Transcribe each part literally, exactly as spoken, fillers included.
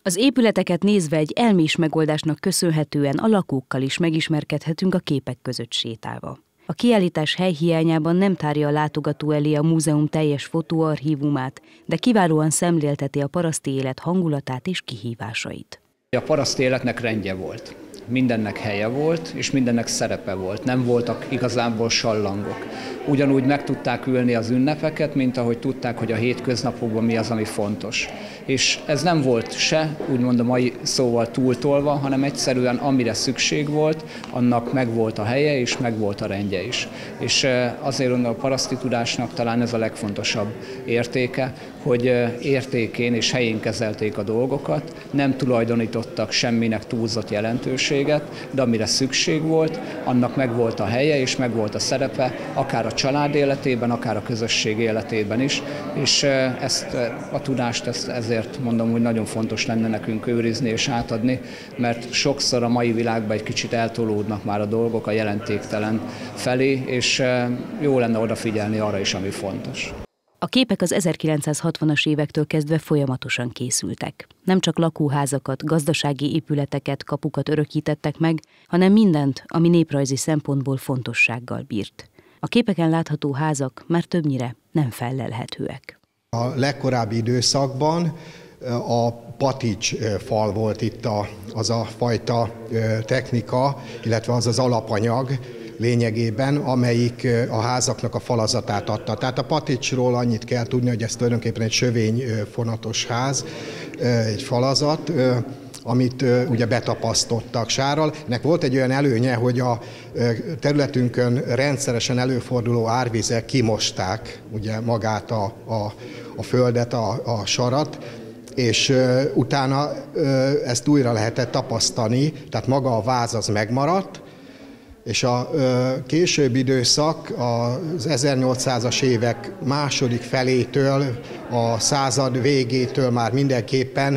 Az épületeket nézve egy elmés megoldásnak köszönhetően a lakókkal is megismerkedhetünk a képek között sétálva. A kiállítás helyhiányában nem tárja a látogató elé a múzeum teljes fotóarchívumát, de kiválóan szemlélteti a paraszti élet hangulatát és kihívásait. A paraszti életnek rendje volt. Mindennek helye volt, és mindennek szerepe volt. Nem voltak igazából sallangok. Ugyanúgy meg tudták ülni az ünnepeket, mint ahogy tudták, hogy a hétköznapokban mi az, ami fontos. És ez nem volt se, úgymond a mai szóval túltolva, hanem egyszerűen amire szükség volt, annak megvolt a helye, és megvolt a rendje is. És azért mondom, a paraszti tudásnak talán ez a legfontosabb értéke, hogy értékén és helyén kezelték a dolgokat, nem tulajdonítottak semminek túlzott jelentőséget, de amire szükség volt, annak megvolt a helye, és megvolt a szerepe, akár a család életében, akár a közösség életében is, és ezt a tudást ezt ezért mondom, hogy nagyon fontos lenne nekünk őrizni és átadni, mert sokszor a mai világban egy kicsit eltolódnak már a dolgok a jelentéktelen felé, és jó lenne odafigyelni arra is, ami fontos. A képek az ezerkilencszázhatvanas évektől kezdve folyamatosan készültek. Nem csak lakóházakat, gazdasági épületeket, kapukat örökítettek meg, hanem mindent, ami néprajzi szempontból fontossággal bírt. A képeken látható házak már többnyire nem fellelhetőek. A legkorábbi időszakban a patics fal volt itt a, az a fajta technika, illetve az az alapanyag lényegében, amelyik a házaknak a falazatát adta. Tehát a paticsról annyit kell tudni, hogy ez tulajdonképpen egy sövényfonatos ház, egy falazat, amit ugye betapasztottak sárral. Ennek volt egy olyan előnye, hogy a területünkön rendszeresen előforduló árvizek kimosták ugye magát a, a, a földet, a, a sarat, és utána ezt újra lehetett tapasztani, tehát maga a váz az megmaradt, és a későbbi időszak az ezernyolcszázas évek második felétől, a század végétől már mindenképpen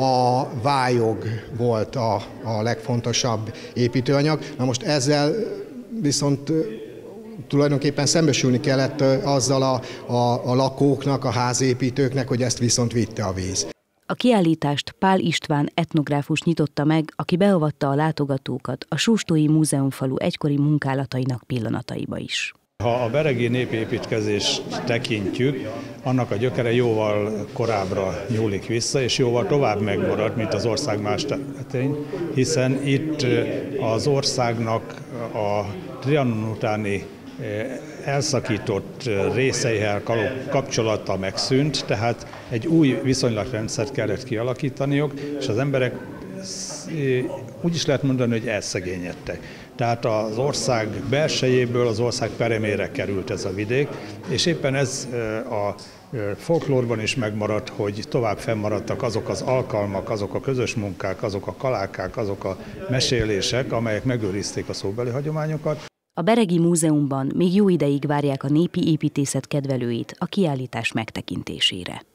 a vályog volt a, a legfontosabb építőanyag. Na most ezzel viszont tulajdonképpen szembesülni kellett azzal a, a, a lakóknak, a házépítőknek, hogy ezt viszont vitte a víz. A kiállítást Pál István etnográfus nyitotta meg, aki beavatta a látogatókat a Sóstói Múzeumfalu egykori munkálatainak pillanataiba is. Ha a beregi népépítkezést tekintjük, annak a gyökere jóval korábbra nyúlik vissza, és jóval tovább megmarad, mint az ország más területén, hiszen itt az országnak a Trianon utáni elszakított részeihez kapcsolata megszűnt, tehát egy új viszonylatrendszert kellett kialakítaniuk, és az emberek úgy is lehet mondani, hogy elszegényedtek. Tehát az ország belsejéből az ország peremére került ez a vidék, és éppen ez a folklórban is megmaradt, hogy tovább fennmaradtak azok az alkalmak, azok a közös munkák, azok a kalákák, azok a mesélések, amelyek megőrizték a szóbeli hagyományokat. A Beregi Múzeumban még jó ideig várják a népi építészet kedvelőit a kiállítás megtekintésére.